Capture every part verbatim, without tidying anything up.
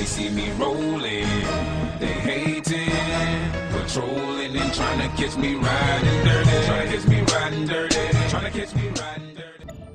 they see me rolling, they hating, patrolling and trying to catch me riding dirty, trying to catch me riding dirty, trying to catch me riding dirty.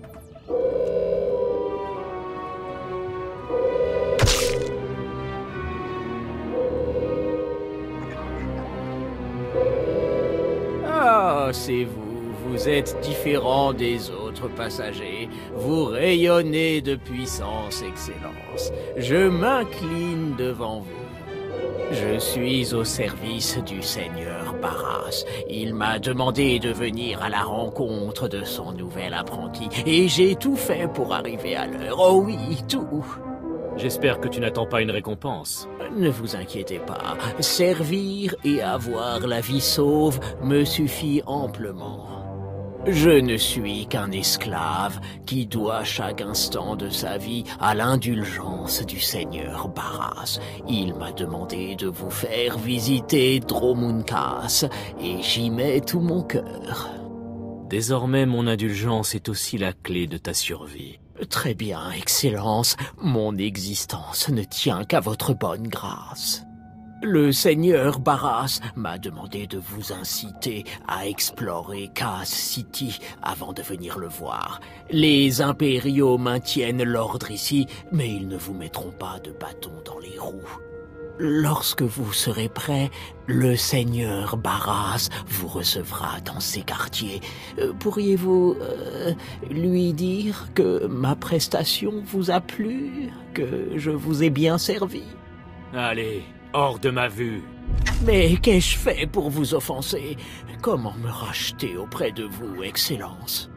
Oh, c'est vous. Vous êtes différent des autres passagers. Vous rayonnez de puissance, Excellence. Je m'incline devant vous. Je suis au service du Seigneur Barras. Il m'a demandé de venir à la rencontre de son nouvel apprenti. Et j'ai tout fait pour arriver à l'heure. Oh oui, tout. J'espère que tu n'attends pas une récompense. Ne vous inquiétez pas. Servir et avoir la vie sauve me suffit amplement. Je ne suis qu'un esclave qui doit chaque instant de sa vie à l'indulgence du Seigneur Barras. Il m'a demandé de vous faire visiter Dromunkas et j'y mets tout mon cœur. Désormais, mon indulgence est aussi la clé de ta survie. Très bien, Excellence. Mon existence ne tient qu'à votre bonne grâce. Le Seigneur Barras m'a demandé de vous inciter à explorer Cass City avant de venir le voir. Les impériaux maintiennent l'ordre ici, mais ils ne vous mettront pas de bâton dans les roues. Lorsque vous serez prêt, le Seigneur Barras vous recevra dans ses quartiers. Euh, Pourriez-vous euh, lui dire que ma prestation vous a plu, que je vous ai bien servi? Allez, hors de ma vue. Mais qu'ai-je fait pour vous offenser? Comment me racheter auprès de vous, Excellence?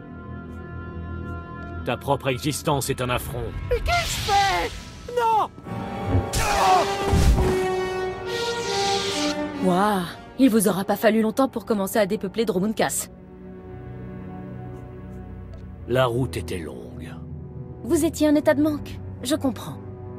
Ta propre existence est un affront. Mais qu'ai-je fait? Non! Waouh, il vous aura pas fallu longtemps pour commencer à dépeupler Dromunkas. La route était longue. Vous étiez en état de manque, je comprends.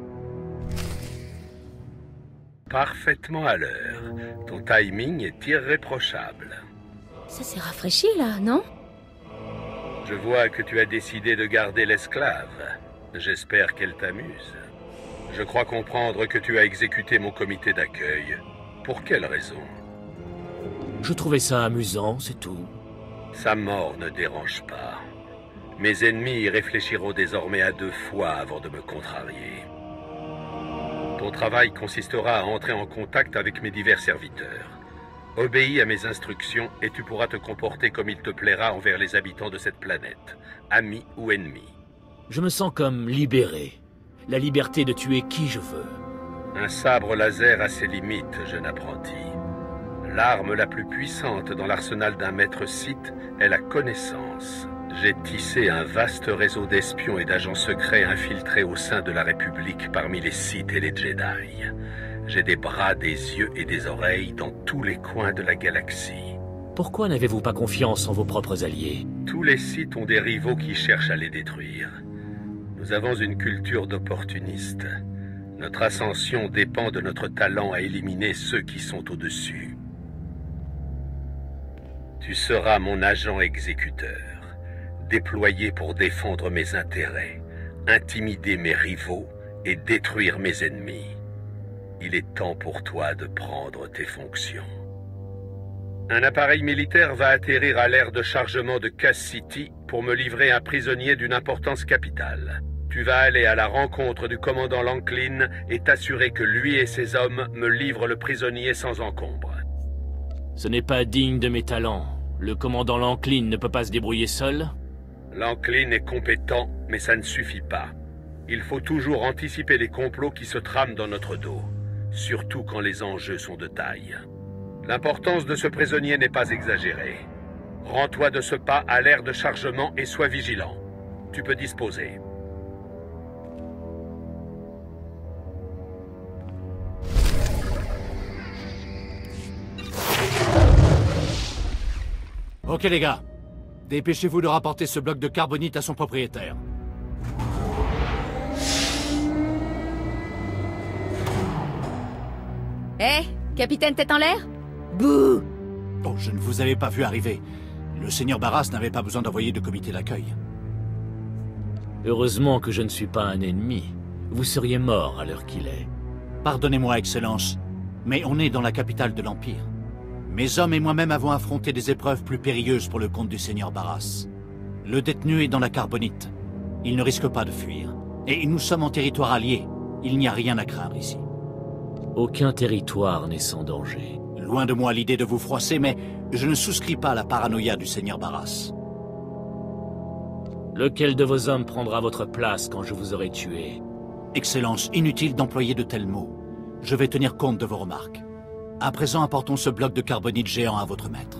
Parfaitement à l'heure. Ton timing est irréprochable. Ça s'est rafraîchi là, non? Je vois que tu as décidé de garder l'esclave. J'espère qu'elle t'amuse. Je crois comprendre que tu as exécuté mon comité d'accueil. Pour quelle raison? Je trouvais ça amusant, c'est tout. Sa mort ne dérange pas. Mes ennemis y réfléchiront désormais à deux fois avant de me contrarier. Ton travail consistera à entrer en contact avec mes divers serviteurs. Obéis à mes instructions et tu pourras te comporter comme il te plaira envers les habitants de cette planète, amis ou ennemis. Je me sens comme libéré. La liberté de tuer qui je veux. Un sabre laser a ses limites, jeune apprenti. L'arme la plus puissante dans l'arsenal d'un maître Sith est la connaissance. J'ai tissé un vaste réseau d'espions et d'agents secrets infiltrés au sein de la République parmi les Sith et les Jedi. J'ai des bras, des yeux et des oreilles dans tous les coins de la galaxie. Pourquoi n'avez-vous pas confiance en vos propres alliés? Tous les Sith ont des rivaux qui cherchent à les détruire. Nous avons une culture d'opportunistes. Notre ascension dépend de notre talent à éliminer ceux qui sont au-dessus. Tu seras mon agent exécuteur, déployé pour défendre mes intérêts, intimider mes rivaux et détruire mes ennemis. Il est temps pour toi de prendre tes fonctions. Un appareil militaire va atterrir à l'aire de chargement de Cass City pour me livrer un prisonnier d'une importance capitale. Tu vas aller à la rencontre du commandant Lanklin et t'assurer que lui et ses hommes me livrent le prisonnier sans encombre. Ce n'est pas digne de mes talents. Le commandant Lanklin ne peut pas se débrouiller seul? Lanklin est compétent, mais ça ne suffit pas. Il faut toujours anticiper les complots qui se trament dans notre dos, surtout quand les enjeux sont de taille. L'importance de ce prisonnier n'est pas exagérée. Rends-toi de ce pas à l'aire de chargement et sois vigilant. Tu peux disposer. Ok les gars, dépêchez-vous de rapporter ce bloc de carbonite à son propriétaire. Hé, hey, capitaine tête en l'air? Bouh! Oh, je ne vous avais pas vu arriver. Le seigneur Barras n'avait pas besoin d'envoyer de comité d'accueil. Heureusement que je ne suis pas un ennemi. vous seriez mort à l'heure qu'il est. Pardonnez-moi, Excellence, mais on est dans la capitale de l'Empire. Mes hommes et moi-même avons affronté des épreuves plus périlleuses pour le compte du Seigneur Barras. Le détenu est dans la Carbonite. Il ne risque pas de fuir. Et nous sommes en territoire allié. Il n'y a rien à craindre ici. Aucun territoire n'est sans danger. Loin de moi l'idée de vous froisser, mais je ne souscris pas à la paranoïa du Seigneur Barras. Lequel de vos hommes prendra votre place quand je vous aurai tué? Excellence, inutile d'employer de tels mots. Je vais tenir compte de vos remarques. À présent, apportons ce bloc de carbonite géant à votre maître.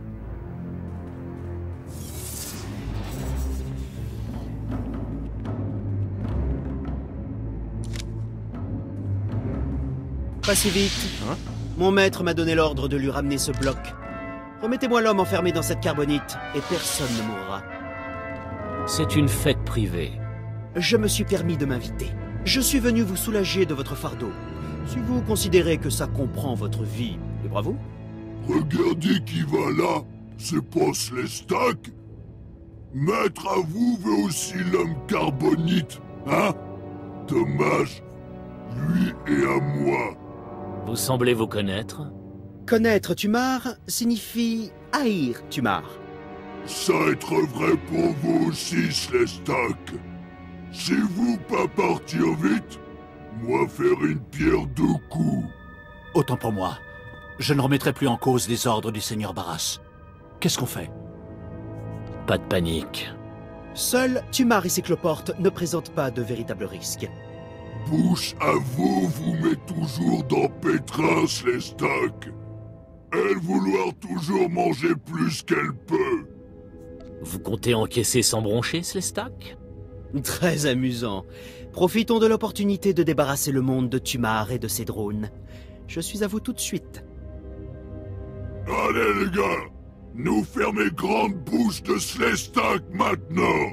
Pas si vite. Hein? Mon maître m'a donné l'ordre de lui ramener ce bloc. Remettez-moi l'homme enfermé dans cette carbonite, et personne ne mourra. C'est une fête privée. Je me suis permis de m'inviter. Je suis venu vous soulager de votre fardeau. Si vous considérez que ça comprend votre vie, libre à vous. Regardez qui va là. C'est pas Slestak? Maître à vous veut aussi l'homme carbonite, hein? Dommage. Lui et à moi. Vous semblez vous connaître? Connaître Tumar signifie haïr Tumar. Ça être vrai pour vous aussi, Slestak. Si vous pas partir vite, moi faire une pierre deux coups. Autant pour moi. Je ne remettrai plus en cause les ordres du Seigneur Barras. Qu'est-ce qu'on fait? Pas de panique. Seuls Tumar et ses cloportes ne présentent pas de véritables risques. Bouche à vous vous met toujours dans pétrin, Slestak. Elle vouloir toujours manger plus qu'elle peut. Vous comptez encaisser sans broncher, Slestak? Très amusant. Profitons de l'opportunité de débarrasser le monde de Tumar et de ses drones. Je suis à vous tout de suite. Allez les gars, nous fermez grande bouche de Slestak maintenant.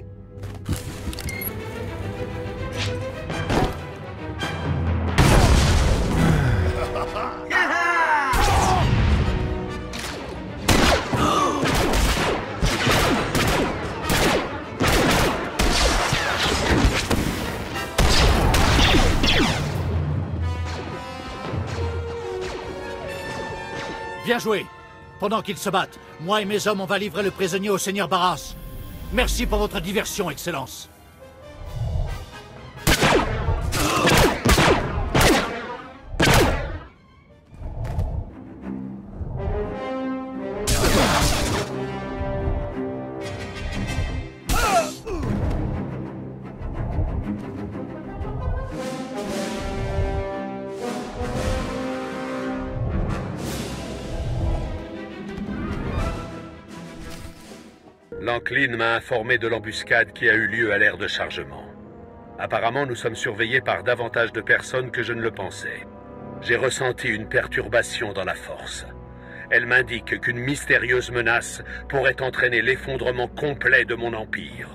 Bien joué. Pendant qu'ils se battent, moi et mes hommes, on va livrer le prisonnier au Seigneur Barras. Merci pour votre diversion, Excellence. L'Encline m'a informé de l'embuscade qui a eu lieu à l'aire de chargement. Apparemment, nous sommes surveillés par davantage de personnes que je ne le pensais. J'ai ressenti une perturbation dans la force. Elle m'indique qu'une mystérieuse menace pourrait entraîner l'effondrement complet de mon empire.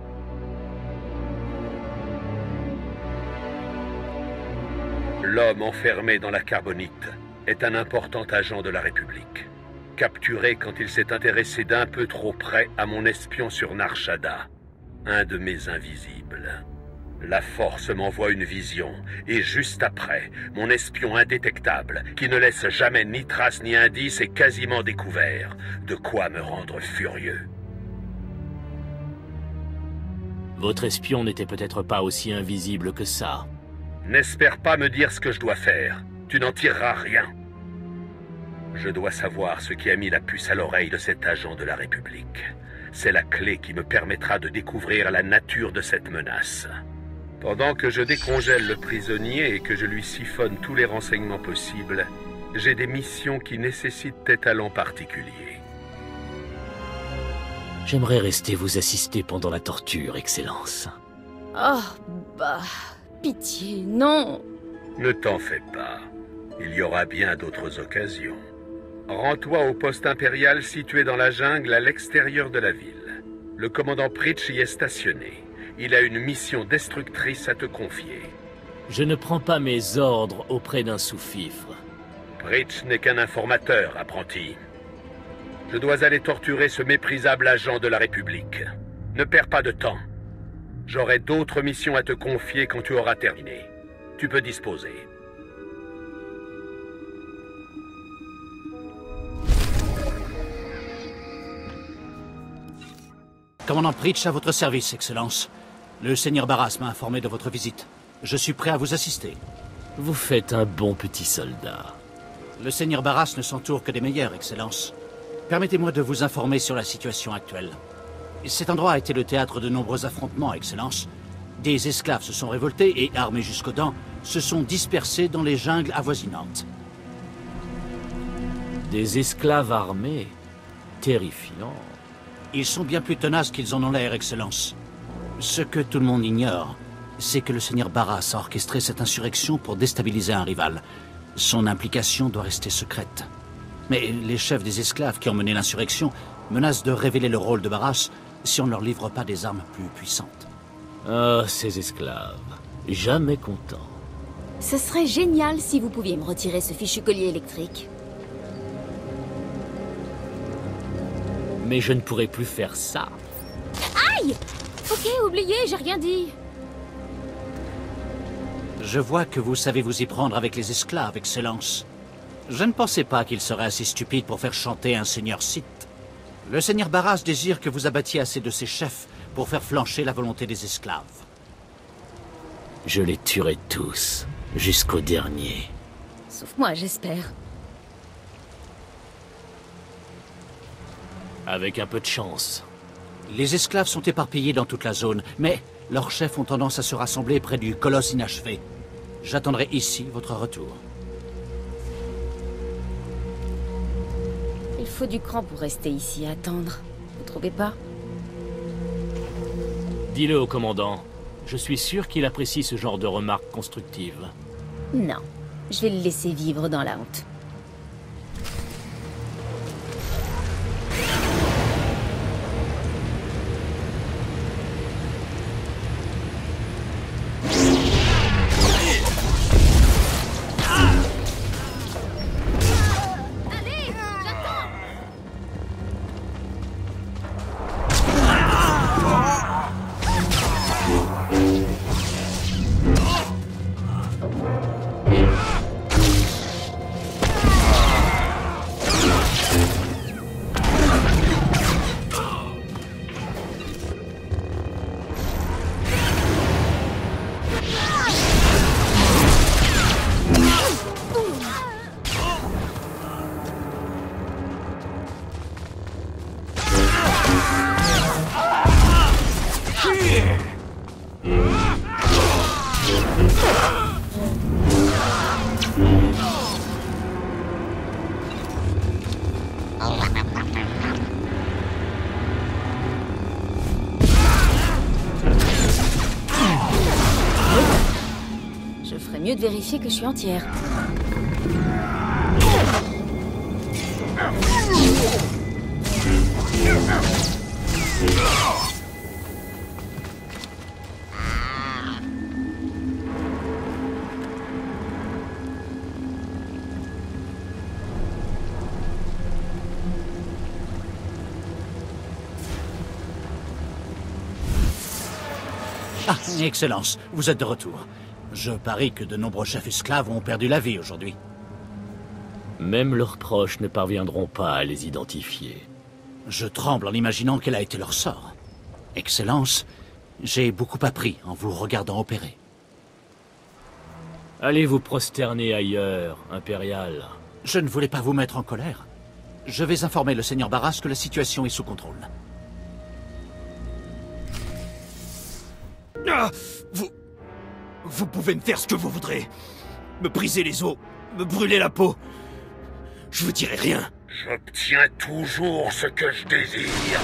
L'homme enfermé dans la carbonite est un important agent de la République. Capturé quand il s'est intéressé d'un peu trop près à mon espion sur Nar Shaddaa, un de mes invisibles. La force m'envoie une vision, et juste après, mon espion indétectable, qui ne laisse jamais ni trace ni indice, est quasiment découvert, de quoi me rendre furieux. Votre espion n'était peut-être pas aussi invisible que ça. N'espère pas me dire ce que je dois faire, tu n'en tireras rien. Je dois savoir ce qui a mis la puce à l'oreille de cet agent de la République. C'est la clé qui me permettra de découvrir la nature de cette menace. Pendant que je décongèle le prisonnier et que je lui siphonne tous les renseignements possibles, j'ai des missions qui nécessitent des talents particuliers. J'aimerais rester vous assister pendant la torture, Excellence. Oh, bah... pitié, non. Ne t'en fais pas. Il y aura bien d'autres occasions. Rends-toi au poste impérial situé dans la jungle à l'extérieur de la ville. Le commandant Pritch y est stationné. Il a une mission destructrice à te confier. Je ne prends pas mes ordres auprès d'un sous-fifre. Pritch n'est qu'un informateur, apprenti. Je dois aller torturer ce méprisable agent de la République. Ne perds pas de temps. J'aurai d'autres missions à te confier quand tu auras terminé. Tu peux disposer. Commandant Pritch, à votre service, Excellence. Le seigneur Barras m'a informé de votre visite. Je suis prêt à vous assister. Vous faites un bon petit soldat. Le seigneur Barras ne s'entoure que des meilleurs, Excellence. Permettez-moi de vous informer sur la situation actuelle. Cet endroit a été le théâtre de nombreux affrontements, Excellence. Des esclaves se sont révoltés et, armés jusqu'aux dents, se sont dispersés dans les jungles avoisinantes. Des esclaves armés? Terrifiant. Ils sont bien plus tenaces qu'ils en ont l'air, Excellence. Ce que tout le monde ignore, c'est que le seigneur Barras a orchestré cette insurrection pour déstabiliser un rival. Son implication doit rester secrète. Mais les chefs des esclaves qui ont mené l'insurrection menacent de révéler le rôle de Barras si on ne leur livre pas des armes plus puissantes. Ah, ces esclaves. Jamais contents. Ce serait génial si vous pouviez me retirer ce fichu collier électrique. Mais je ne pourrai plus faire ça. Aïe! Ok, oubliez, j'ai rien dit. Je vois que vous savez vous y prendre avec les esclaves, Excellence. Je ne pensais pas qu'il serait assez stupide pour faire chanter un seigneur Sith. Le seigneur Barras désire que vous abattiez assez de ses chefs pour faire flancher la volonté des esclaves. Je les tuerai tous, jusqu'au dernier. Sauf moi, j'espère. Avec un peu de chance. Les esclaves sont éparpillés dans toute la zone, mais leurs chefs ont tendance à se rassembler près du colosse inachevé. J'attendrai ici votre retour. Il faut du cran pour rester ici à attendre. Vous trouvez pas? Dis-le au commandant. Je suis sûr qu'il apprécie ce genre de remarques constructives. Non. Je vais le laisser vivre dans la honte. Je ferais mieux de vérifier que je suis entière. Ah, Excellence, vous êtes de retour. Je parie que de nombreux chefs esclaves ont perdu la vie aujourd'hui. Même leurs proches ne parviendront pas à les identifier. Je tremble en imaginant quel a été leur sort. Excellence, j'ai beaucoup appris en vous regardant opérer. Allez vous prosterner ailleurs, Impérial. Je ne voulais pas vous mettre en colère. Je vais informer le seigneur Barras que la situation est sous contrôle. Ah, vous... Vous pouvez me faire ce que vous voudrez. Me briser les os, me brûler la peau. Je vous dirai rien. J'obtiens toujours ce que je désire.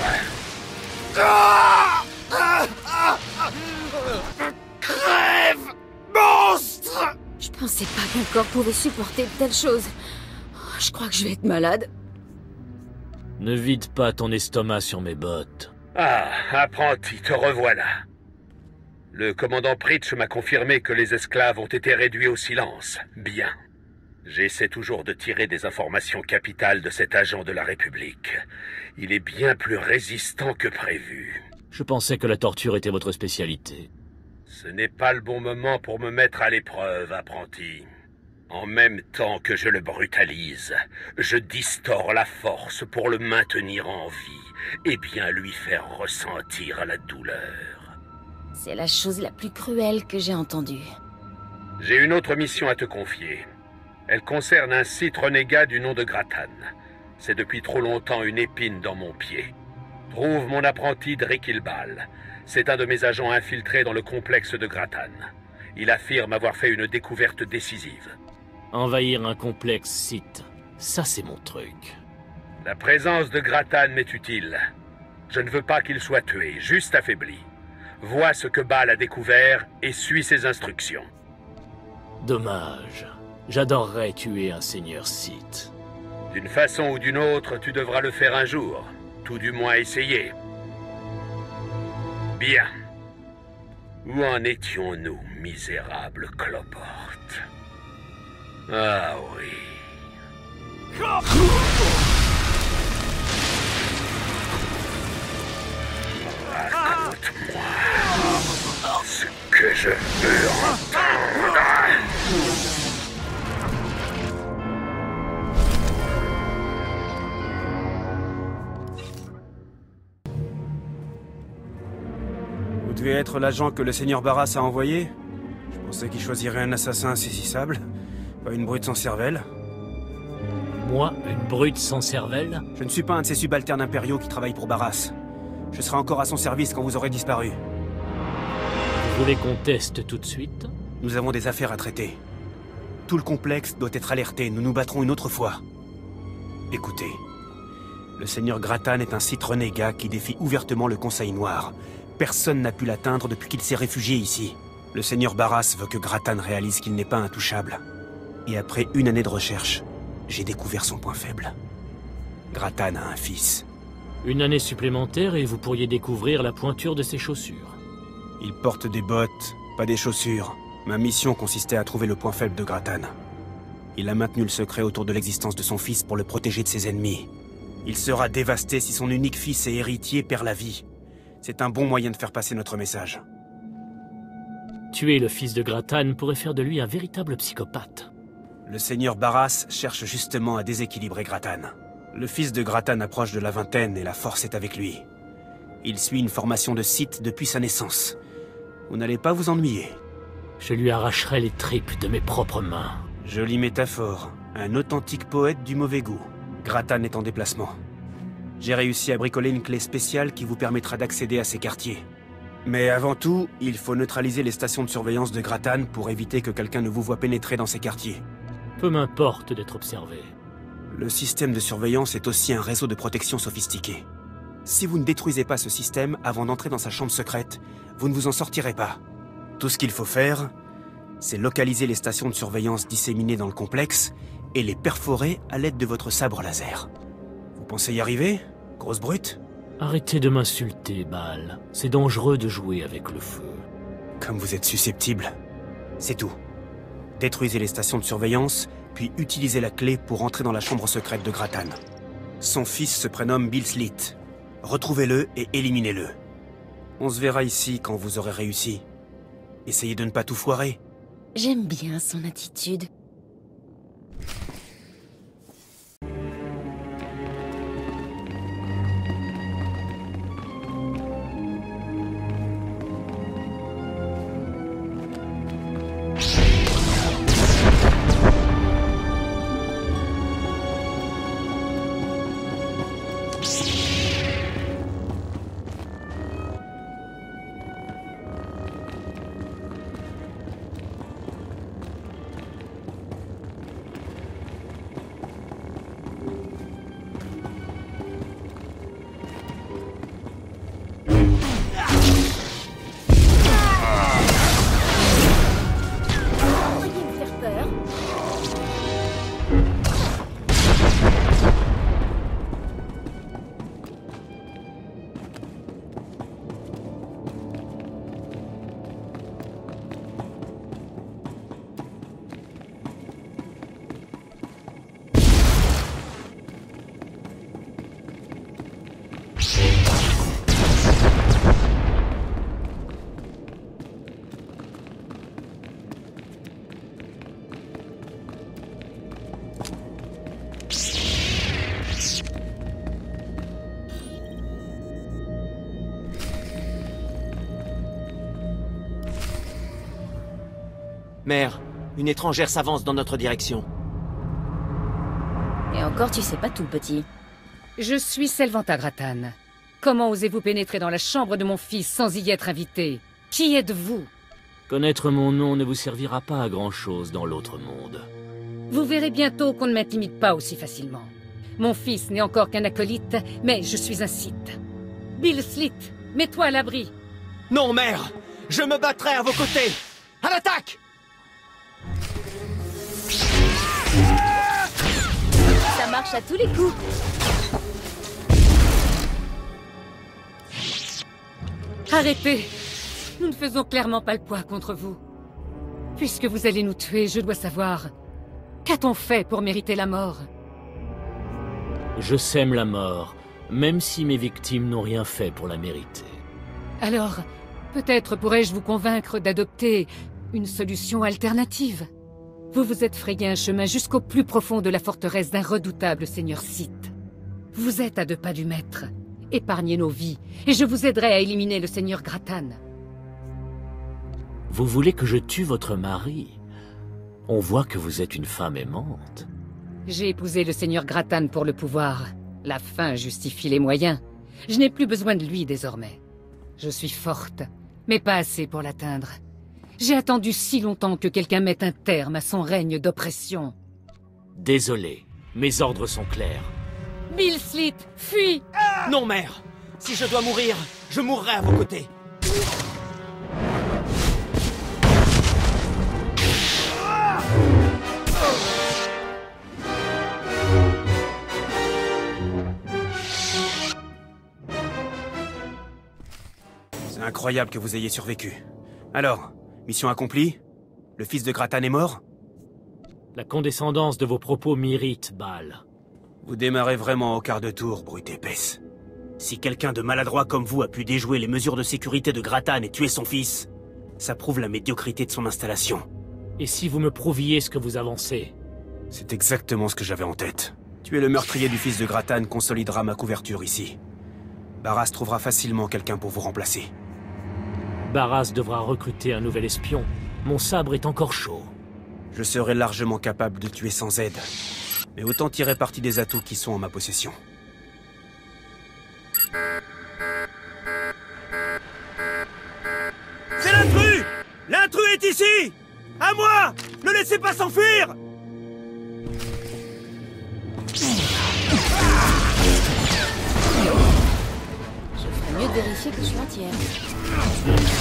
Ah ah ah ah Crève, monstre! Je pensais pas qu'un corps pouvait supporter de telles choses. Oh, je crois que je vais être malade. Ne vide pas ton estomac sur mes bottes. Ah, apprenti, te revoilà. Le commandant Pritch m'a confirmé que les esclaves ont été réduits au silence. Bien. J'essaie toujours de tirer des informations capitales de cet agent de la République. Il est bien plus résistant que prévu. Je pensais que la torture était votre spécialité. Ce n'est pas le bon moment pour me mettre à l'épreuve, apprenti. En même temps que je le brutalise, je distors la force pour le maintenir en vie et bien lui faire ressentir la douleur. C'est la chose la plus cruelle que j'ai entendue. J'ai une autre mission à te confier. Elle concerne un site renégat du nom de Gratan. C'est depuis trop longtemps une épine dans mon pied. Trouve mon apprenti Drikilbal. C'est un de mes agents infiltrés dans le complexe de Gratan. Il affirme avoir fait une découverte décisive. Envahir un complexe site, ça c'est mon truc. La présence de Gratan m'est utile. Je ne veux pas qu'il soit tué, juste affaibli. Vois ce que Bal a découvert et suis ses instructions. Dommage. J'adorerais tuer un seigneur Sith. D'une façon ou d'une autre, tu devras le faire un jour. Tout du moins essayer. Bien. Où en étions-nous, misérable cloporte? Ah oui. Raconte-moi ce que je veux entendre. Vous devez être l'agent que le seigneur Barras a envoyé? Je pensais qu'il choisirait un assassin insaisissable, pas une brute sans cervelle. Moi, une brute sans cervelle? Je ne suis pas un de ces subalternes impériaux qui travaillent pour Barras. Je serai encore à son service quand vous aurez disparu. Vous voulez qu'on teste tout de suite? Nous avons des affaires à traiter. Tout le complexe doit être alerté, nous nous battrons une autre fois. Écoutez, le seigneur Gratan est un site renégat qui défie ouvertement le Conseil Noir. Personne n'a pu l'atteindre depuis qu'il s'est réfugié ici. Le seigneur Barras veut que Gratan réalise qu'il n'est pas intouchable. Et après une année de recherche, j'ai découvert son point faible. Gratan a un fils. Une année supplémentaire et vous pourriez découvrir la pointure de ses chaussures. Il porte des bottes, pas des chaussures. Ma mission consistait à trouver le point faible de Gratan. Il a maintenu le secret autour de l'existence de son fils pour le protéger de ses ennemis. Il sera dévasté si son unique fils et héritier perd la vie. C'est un bon moyen de faire passer notre message. Tuer le fils de Gratan pourrait faire de lui un véritable psychopathe. Le seigneur Barras cherche justement à déséquilibrer Gratan. Le fils de Gratan approche de la vingtaine et la force est avec lui. Il suit une formation de Sith depuis sa naissance. Vous n'allez pas vous ennuyer. Je lui arracherai les tripes de mes propres mains. Jolie métaphore. Un authentique poète du mauvais goût. Gratan est en déplacement. J'ai réussi à bricoler une clé spéciale qui vous permettra d'accéder à ces quartiers. Mais avant tout, il faut neutraliser les stations de surveillance de Gratan pour éviter que quelqu'un ne vous voie pénétrer dans ces quartiers. Peu m'importe d'être observé. Le système de surveillance est aussi un réseau de protection sophistiqué. Si vous ne détruisez pas ce système avant d'entrer dans sa chambre secrète, vous ne vous en sortirez pas. Tout ce qu'il faut faire, c'est localiser les stations de surveillance disséminées dans le complexe et les perforer à l'aide de votre sabre laser. Vous pensez y arriver, grosse brute? Arrêtez de m'insulter, Bal. C'est dangereux de jouer avec le feu. Comme vous êtes susceptible. C'est tout. Détruisez les stations de surveillance, puis utilisez la clé pour entrer dans la chambre secrète de Gratan. Son fils se prénomme Bill Slit. Retrouvez-le et éliminez-le. On se verra ici quand vous aurez réussi. Essayez de ne pas tout foirer. J'aime bien son attitude. Mère, une étrangère s'avance dans notre direction. Et encore, tu sais pas tout, petit. Je suis Selvanta Grattan. Comment osez-vous pénétrer dans la chambre de mon fils sans y être invité? Qui êtes-vous? Connaître mon nom ne vous servira pas à grand-chose dans l'autre monde. Vous verrez bientôt qu'on ne m'intimide pas aussi facilement. Mon fils n'est encore qu'un acolyte, mais je suis un Sith. Bill Slit, mets-toi à l'abri. Non, mère! Je me battrai à vos côtés! À l'attaque! Ça marche à tous les coups. Arrêtez! Nous ne faisons clairement pas le poids contre vous. Puisque vous allez nous tuer, je dois savoir... Qu'a-t-on fait pour mériter la mort? Je sème la mort, même si mes victimes n'ont rien fait pour la mériter. Alors, peut-être pourrais-je vous convaincre d'adopter une solution alternative. Vous vous êtes frayé un chemin jusqu'au plus profond de la forteresse d'un redoutable seigneur Sith. Vous êtes à deux pas du maître. Épargnez nos vies, et je vous aiderai à éliminer le seigneur Grattan. Vous voulez que je tue votre mari? On voit que vous êtes une femme aimante. J'ai épousé le seigneur Grattan pour le pouvoir. La fin justifie les moyens. Je n'ai plus besoin de lui désormais. Je suis forte, mais pas assez pour l'atteindre. J'ai attendu si longtemps que quelqu'un mette un terme à son règne d'oppression. Désolé, mes ordres sont clairs. Bill Slit, fuis! Ah! Non, mère! Si je dois mourir, je mourrai à vos côtés. C'est incroyable que vous ayez survécu. Alors, mission accomplie? Le fils de Grattan est mort? La condescendance de vos propos m'irrite, Bal. Vous démarrez vraiment au quart de tour, brute épaisse. Si quelqu'un de maladroit comme vous a pu déjouer les mesures de sécurité de Grattan et tuer son fils, ça prouve la médiocrité de son installation. Et si vous me prouviez ce que vous avancez? C'est exactement ce que j'avais en tête. Tuer le meurtrier du fils de Grattan consolidera ma couverture ici. Barras trouvera facilement quelqu'un pour vous remplacer. Barras devra recruter un nouvel espion. Mon sabre est encore chaud. Je serai largement capable de tuer sans aide. Mais autant tirer parti des atouts qui sont en ma possession. C'est l'intrus! L'intrus est ici! À moi! Ne laissez pas s'enfuir! Je ferais mieux de vérifier que je suis entière.